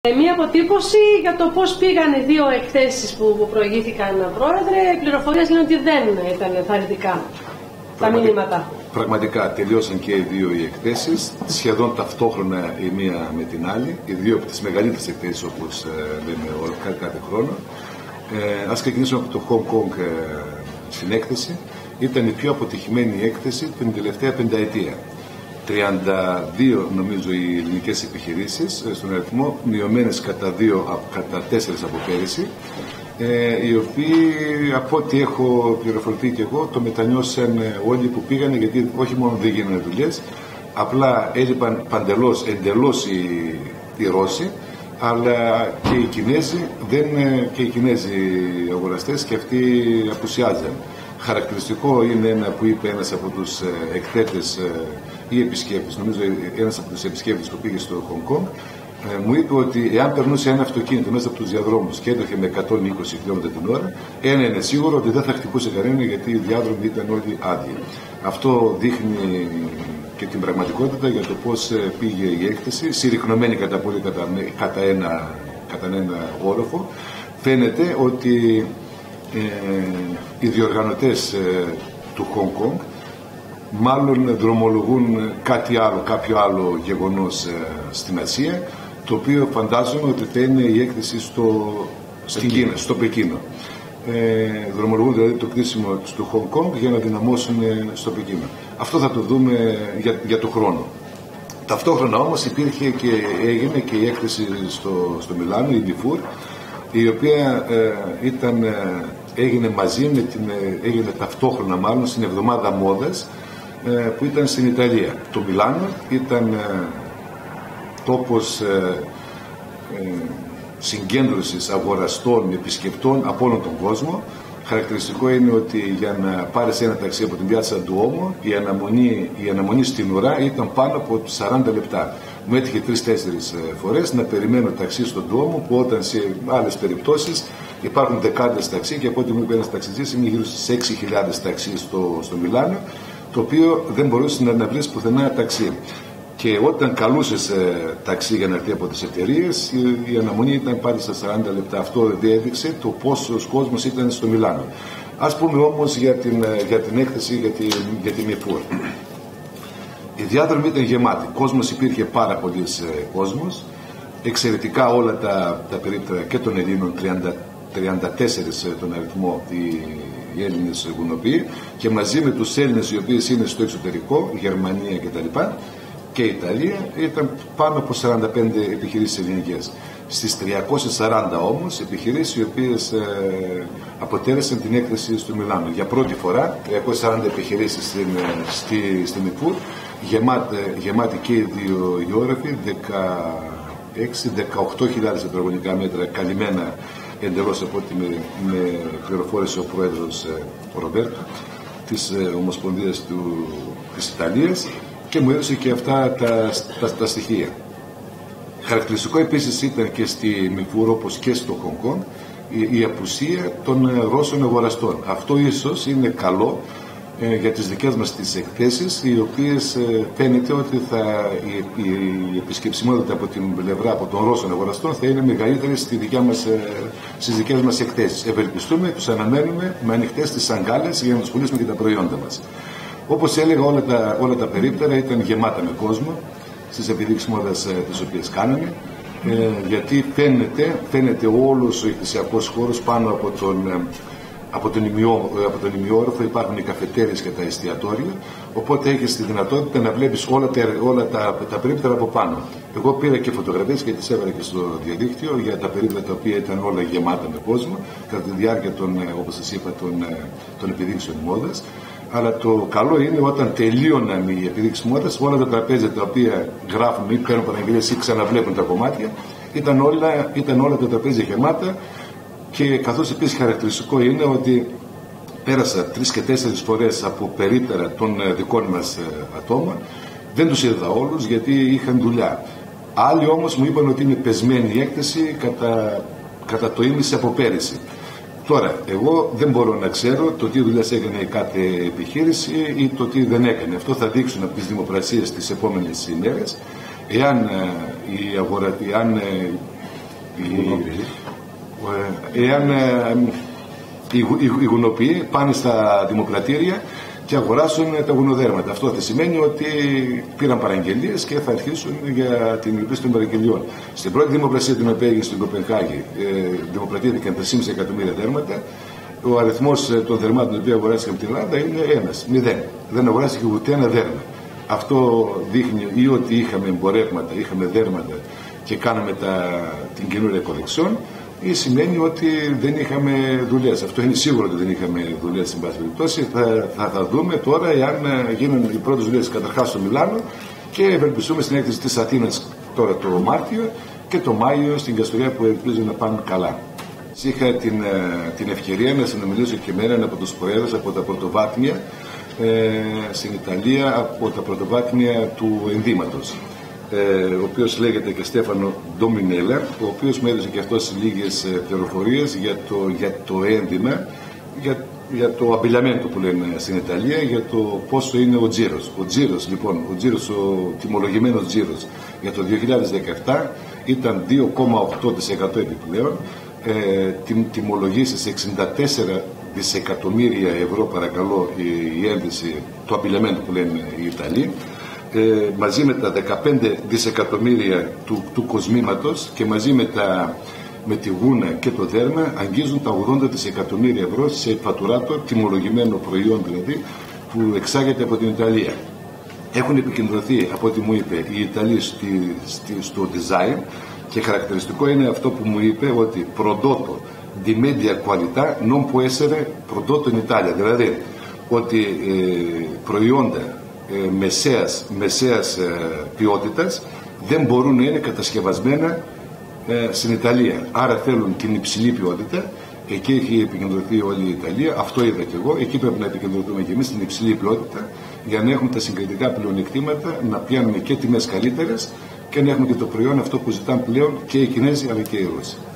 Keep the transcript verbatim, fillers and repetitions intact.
Μία αποτύπωση για το πώς πήγαν οι δύο εκθέσεις που προηγήθηκαν, Πρόεδρε. Οι πληροφορίες λένε ότι δεν ήταν ενθαρρυντικά τα μηνύματα. Πραγματικά τελειώσαν και οι δύο οι εκθέσεις, σχεδόν ταυτόχρονα η μία με την άλλη, οι δύο από τις μεγαλύτερες εκθέσεις όπως λέμε κάθε, κάθε χρόνο. Ε, ας ξεκινήσουμε από το Hong Kong ε, συνέκθεση. Ήταν η πιο αποτυχημένη έκθεση την τελευταία πενταετία. τριάντα δύο νομίζω οι ελληνικές επιχειρήσεις στον αριθμό, μειωμένες κατά δύο, κατά τέσσερις από πέρυσι, ε, οι οποίοι από ό,τι έχω πληροφορηθεί και εγώ το μετανιώσαν όλοι που πήγανε, γιατί όχι μόνο δεν γίνανε δουλειές, απλά έλειπαν παντελώς, εντελώς οι, οι Ρώσοι, αλλά και οι Κινέζοι, δεν, και οι Κινέζοι αγοραστές και αυτοί απουσιάζαν. Χαρακτηριστικό είναι ένα που είπε ένας από τους εκθέτες ή επισκέπτες, νομίζω ένας από τους επισκέπτες που πήγε στο Χονγκ Κονγκ, μου είπε ότι εάν περνούσε ένα αυτοκίνητο μέσα από τους διαδρόμους και έτρεχε με εκατόν είκοσι χιλιόμετρα την ώρα, ένα είναι σίγουρο ότι δεν θα χτυπούσε κανένα, γιατί οι διάδρομοι ήταν όλοι άδειοι. Αυτό δείχνει και την πραγματικότητα για το πώς πήγε η έκθεση, συρρυκνωμένη κατά πολύ κατά, κατά, ένα, κατά ένα όροφο. Φαίνεται ότι ε, οι διοργανωτές ε, του Χονγκ Κονγκ μάλλον δρομολογούν κάτι άλλο, κάποιο άλλο γεγονός ε, στην Ασία, το οποίο φαντάζομαι ότι θα είναι η έκθεση στο, στην Κίνα, στο Πεκίνο. Ε, δρομολογούν δηλαδή το κτίσιμο του Χονγκ Κονγκ για να δυναμώσουν στο Πεκίνο. Αυτό θα το δούμε για, για το χρόνο. Ταυτόχρονα όμως υπήρχε και έγινε και η έκθεση στο, στο Μιλάνο, η Μιφούρ, η οποία ε, ήταν, ε, έγινε μαζί με την, ε, έγινε ταυτόχρονα μάλλον στην εβδομάδα μόδας ε, που ήταν στην Ιταλία. Το Μιλάνο ήταν ε, τόπος ε, ε, συγκέντρωσης αγοραστών, επισκεπτών από όλον τον κόσμο. Χαρακτηριστικό είναι ότι για να πάρεις ένα ταξί από την πιάτσα του Όμο, η αναμονή, η αναμονή στην ουρά ήταν πάνω από σαράντα λεπτά. Μου έτυχε τρεις-τέσσερις φορές να περιμένω ταξί στον Ντουόμο, που όταν σε άλλες περιπτώσεις υπάρχουν δεκάδες ταξί, και από ό,τι μου είπε ένας ταξιτζής είναι γύρω στις έξι χιλιάδες ταξί στο, στο Μιλάνο, το οποίο δεν μπορούσε να βρεις πουθενά ταξί. Και όταν καλούσες ε, ταξί για να έρθει από τις εταιρείες, η, η αναμονή ήταν πάλι στα σαράντα λεπτά. Αυτό διέδειξε το πόσος κόσμος ήταν στο Μιλάνο. Ας πούμε όμως για την, για την έκθεση για τη, για τη Μιφούρ. Οι διάδρομοι ήταν γεμάτοι. Κόσμος υπήρχε πάρα πολύς ε, κόσμος. Εξαιρετικά όλα τα, τα περίπτερα και των Ελλήνων, τριάντα, τριάντα τέσσερις ε, τον αριθμό οι, οι Έλληνες γουνοποιοί, και μαζί με τους Έλληνες οι οποίοι είναι στο εξωτερικό, Γερμανία κτλ. Και η Ιταλία, ήταν πάνω από σαράντα πέντε επιχειρήσεις ελληνικές. Στις τριακόσιες σαράντα όμως επιχειρήσεις οι οποίες ε, αποτέλεσαν την έκθεση στο Μιλάνο. Για πρώτη φορά τριακόσιες σαράντα επιχειρήσεις στην, στη, στη Μιφούρ, γεμάτη, γεμάτη και οι δύο γεώγραφοι, δεκαέξι με δεκαοκτώ χιλιάδες τετραγωνικά μέτρα καλυμμένα εντελώς, από ό,τι με, με πληροφόρησε ο πρόεδρος ε, ο Ρομπέρτο της ε, Ομοσπονδίας του, της Ιταλίας, και μου έδωσε και αυτά τα, τα, τα στοιχεία. Χαρακτηριστικό επίσης ήταν και στη Μιφούρ, όπως και στο Χονγκ Κονγκ, η, η απουσία των Ρώσων αγοραστών. Αυτό ίσως είναι καλό ε, για τις δικές μας τις εκθέσεις, οι οποίες ε, φαίνεται ότι θα, η, η, η επισκεψιμότητα από την πλευρά από των Ρώσων αγοραστών θα είναι μεγαλύτερη στη δικιά μας, ε, στις δικές μας εκθέσεις. Ευελπιστούμε, τους αναμένουμε με ανοιχτές τις αγκάλες για να τους πουλήσουμε και τα προϊόντα μας. Όπως έλεγα, όλα τα, όλα τα περίπτερα ήταν γεμάτα με κόσμο στις επιδείξεις μόδας ε, τις οποίες κάναμε, ε, γιατί φαίνεται, φαίνεται όλος ο εκθεσιακός χώρος πάνω από τον, ε, από τον, ημιό, ε, από τον ημιόροφο. Υπάρχουν οι καφετέρειες και τα εστιατόρια, οπότε έχεις τη δυνατότητα να βλέπεις όλα τα, όλα τα, τα περίπτερα από πάνω. Εγώ πήρα και φωτογραφίες και τις έβαλα και στο διαδίκτυο για τα περίπτερα τα οποία ήταν όλα γεμάτα με κόσμο κατά τη διάρκεια των, όπως σας είπα, των, των επιδείξεων μόδας. Αλλά το καλό είναι όταν τελείωναν οι επιδείξεις μόδας, όλα τα τραπέζια τα οποία γράφουν ή παίρνουν παραγγελίες ή ξαναβλέπουν τα κομμάτια, ήταν όλα, ήταν όλα τα τραπέζια γεμάτα. Και καθώς επίσης χαρακτηριστικό είναι ότι πέρασα τρεις και τέσσερις φορές από περίπτερα των δικών μας ατόμων, δεν τους είδα όλους γιατί είχαν δουλειά. Άλλοι όμως μου είπαν ότι είναι πεσμένη η έκθεση κατά, κατά το ίμιση από πέρυσι. Τώρα, εγώ δεν μπορώ να ξέρω το τι δουλειές έκανε κάθε επιχείρηση ή το τι δεν έκανε. Αυτό θα δείξουν από τις δημοπρασίες τις επόμενες ημέρες. Εάν, ε, η αγορα... Εάν ε, Εάν οι γουνοποιοί πάνε στα δημοκρατήρια και αγοράσουν τα γουνοδέρματα. Αυτό θα σημαίνει ότι πήραν παραγγελίες και θα αρχίσουν για την υλοποίηση των παραγγελιών. Στην πρώτη δημοπρασία την οποία έγινε στην Κοπενχάγη, ε, δημοπρατήθηκαν τρία κόμμα πέντε εκατομμύρια δέρματα. Ο αριθμός των δερμάτων που αγοράστηκαν από την Ελλάδα είναι ένας, μηδέν. Δεν αγοράστηκε ούτε ένα δέρμα. Αυτό δείχνει ή ότι είχαμε εμπορεύματα, είχαμε δέρματα και κάναμε τα, την καινούρια κολεξιόν, ή σημαίνει ότι δεν είχαμε δουλειές. Αυτό είναι σίγουρο ότι δεν είχαμε δουλειές, στην πάση περιπτώσει. Θα, θα, θα δούμε τώρα εάν γίνουν οι πρώτες δουλειές καταρχάς στο Μιλάνο και ευελπιστούμε στην έκθεση της Αθήνας τώρα το Μάρτιο και το Μάιο στην Καστοριά που ελπίζω να πάνε καλά. Είχα την, την ευκαιρία να συνομιλήσω και με έναν από τους προέδρους από τα πρωτοβάθμια ε, στην Ιταλία, από τα πρωτοβάθμια του ενδύματος. Ε, ο οποίος λέγεται και Στέφανο Ντομινέλα, ο οποίος μου έδωσε και αυτός λίγες πληροφορίες για το, για το ένδυμα, για, για το αμπιλιαμέντο που λένε στην Ιταλία, για το πόσο είναι ο τζίρος. Ο τζίρος, λοιπόν, ο τζίρος, ο τιμολογημένος τζίρος για το δύο χιλιάδες δεκαεπτά ήταν δύο κόμμα οκτώ τοις εκατό επιπλέον, ε, τιμ, τιμολογήσει σε εξήντα τέσσερα δισεκατομμύρια ευρώ, παρακαλώ, η, η ένδυση του αμπιλιαμέντου που λένε οι Ιταλοί. Ε, μαζί με τα δεκαπέντε δισεκατομμύρια του, του κοσμήματος και μαζί με, τα, με τη γούνα και το δέρμα αγγίζουν τα ογδόντα δισεκατομμύρια ευρώ σε φατουράτο, τιμολογημένο προϊόν δηλαδή, που εξάγεται από την Ιταλία. Έχουν επικεντρωθεί, από ό,τι μου είπε, οι Ιταλοί στη, στη, στο design και χαρακτηριστικό είναι αυτό που μου είπε, ότι prodotto di media qualità non può essere prodotto in Italia, δηλαδή ότι ε, προϊόντα Ε, μεσαίας, μεσαίας ε, ποιότητας δεν μπορούν να είναι κατασκευασμένα ε, στην Ιταλία. Άρα θέλουν την υψηλή ποιότητα. Εκεί έχει επικεντρωθεί όλη η Ιταλία. Αυτό είδα και εγώ. Εκεί πρέπει να επικεντρωθούμε και εμείς στην υψηλή ποιότητα για να έχουμε τα συγκριτικά πλεονεκτήματα, να πιάνουμε και τιμές καλύτερες και να έχουμε και το προϊόν αυτό που ζητάνε πλέον και οι Κινέζοι αλλά και οι Ρώσοι.